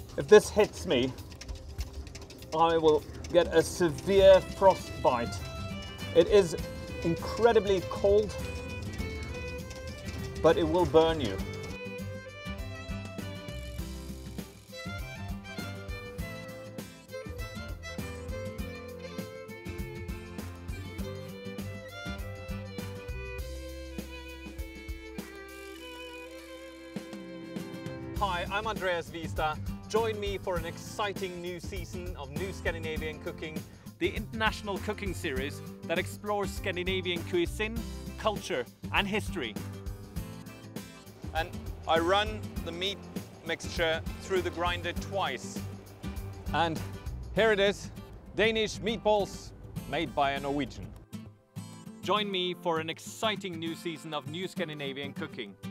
If this hits me, I will get a severe frostbite. It is incredibly cold, but it will burn you. Hi, I'm Andreas Viestad. Join me for an exciting new season of New Scandinavian Cooking, the international cooking series that explores Scandinavian cuisine, culture and history. And I run the meat mixture through the grinder twice. And here it is, Danish meatballs made by a Norwegian. Join me for an exciting new season of New Scandinavian Cooking.